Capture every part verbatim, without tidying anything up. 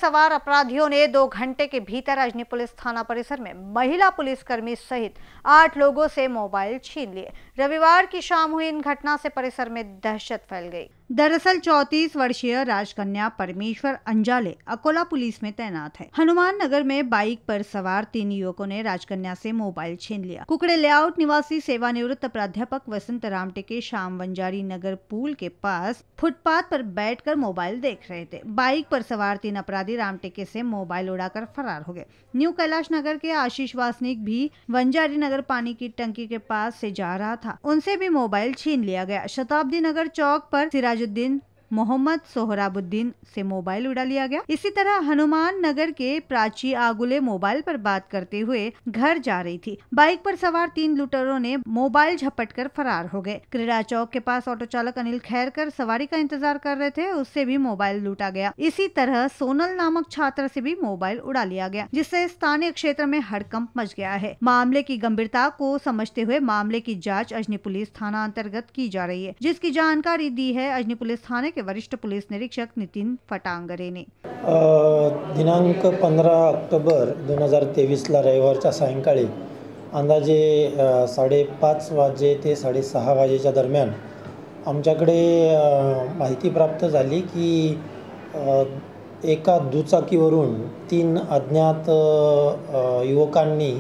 सवार अपराधियों ने दो घंटे के भीतर अजनी पुलिस थाना परिसर में महिला पुलिसकर्मी सहित आठ लोगों से मोबाइल छीन लिए। रविवार की शाम हुई इन घटना से परिसर में दहशत फैल गई। दरअसल चौंतीस वर्षीय राजकन्या परमेश्वर अंजाले अकोला पुलिस में तैनात है। हनुमान नगर में बाइक पर सवार तीन युवकों ने राजकन्या से मोबाइल छीन लिया। कुकड़े लेआउट निवासी सेवानिवृत्त प्राध्यापक वसंत रामटेके शाम वंजारी नगर पुल के पास फुटपाथ पर बैठकर मोबाइल देख रहे थे। बाइक पर सवार तीन अपराधी रामटेके से मोबाइल उड़ाकर फरार हो गए। न्यू कैलाश नगर के आशीष वासनिक भी वंजारी नगर पानी की टंकी के पास से जा रहा था, उनसे भी मोबाइल छीन लिया गया। शताब्दी नगर चौक पर सिराजुद्दीन मोहम्मद सोहराबुद्दीन से मोबाइल उड़ा लिया गया। इसी तरह हनुमान नगर के प्राची आगुले मोबाइल पर बात करते हुए घर जा रही थी। बाइक पर सवार तीन लुटेरों ने मोबाइल झपटकर फरार हो गए। क्रीड़ा चौक के पास ऑटो चालक अनिल खैरकर सवारी का इंतजार कर रहे थे, उससे भी मोबाइल लूटा गया। इसी तरह सोनल नामक छात्र से भी मोबाइल उड़ा लिया गया, जिससे स्थानीय क्षेत्र में हड़कंप मच गया है। मामले की गंभीरता को समझते हुए मामले की जाँच अजनी पुलिस थाना अंतर्गत की जा रही है, जिसकी जानकारी दी है अजनी पुलिस थाने के वरिष्ठ पुलिस निरीक्षक नितीन फटांगरे ने। दिनांक पंधरा ऑक्टोबर दोन हजार तेवीसला रविवारच्या सायंकाळी अंदाजे साडेपाच वाजे ते साडेसहा वाजेच्या दरम्यान आमच्याकडे माहिती प्राप्त झाली की एका दुचाकीवरून तीन अज्ञात युवकांनी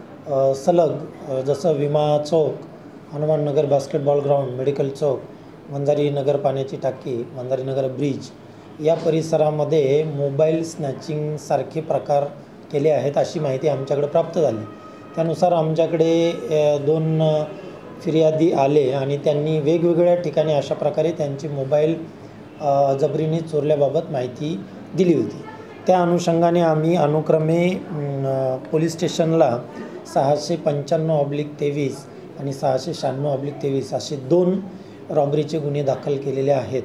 सलग जसं Vima Chowk, Hanuman Nagar basketball ground, medical Chowk, Vanjari Nagar पाण्याची टाकी, वंजारी नगर ब्रिज या परिसरामध्ये मोबाईल स्नॅचिंग सारखे प्रकार केले आहेत अशी माहिती आमच्याकडे प्राप्त झाली। त्यानुसार आमच्याकडे दोन फिर्यादी आले आणि त्यांनी वेगवेगळ्या ठिकाणी अशा प्रकारे त्यांचे मोबाईल जबरीने चोरल्याबाबत माहिती दिली होती। त्या अनुषंगाने आम्ही अनुक्रमे पोलीस स्टेशनला सहाशे पंच्याण्णव ऑब्लिक तेवीस आणि सहाशे शहाण्णव ऑब्लिक तेवीस असे दोन रॉबरीचे गुन्हे दाखल केलेले आहेत।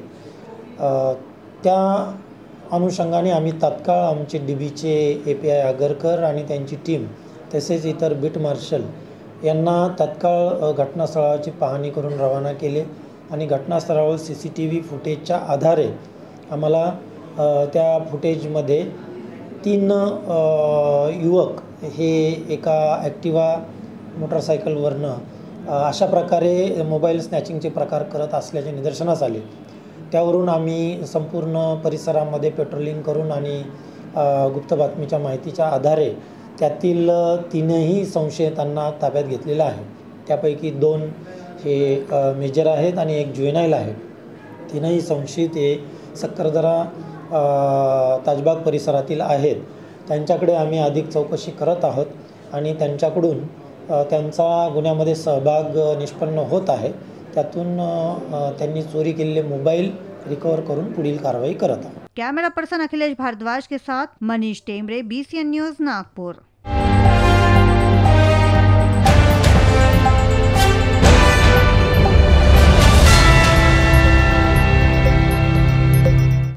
त्या अनुषंगाने आम्ही तात्काळ आमचे डी बीचे ए पी आय आगरकर आणि त्यांची टीम तसेच इतर बीट मार्शल यांना तात्काळ घटनास्थळाची पाहणी करून रवाना केले आणि घटनास्थळावर सी सी टी व्ही फुटेजच्या आधारे आम्हाला त्या फुटेजमध्ये तीन युवक हे एका ॲक्टिवा मोटरसायकलवरनं अशा प्रकारे मोबाईल स्नॅचिंगचे प्रकार करत असल्याचे निदर्शनास आले। त्यावरून आम्ही संपूर्ण परिसरामध्ये पेट्रोलिंग करून आणि गुप्त बातमीच्या माहितीच्या आधारे त्यातील तीनही संशयितांना ताब्यात घेतलेलं आहे। त्यापैकी दोन हे मेजर आहेत आणि एक जुवेनाईल आहे। तीनही संशयित हे सक्करदरा ताजबाग परिसरातील आहेत। त्यांच्याकडे आम्ही अधिक चौकशी करत आहोत आणि त्यांच्याकडून त्यांचा गुन्ह्यामध्ये सहभाग निष्पन्न होत आहे। त्यातून त्यांनी चोरी केलेले मोबाईल रिकवर करून पुढील कारवाई करत आहोत। कैमरा पर्सन अखिलेश भारद्वाज के साथ Manish Temre, B C N news Nagpur.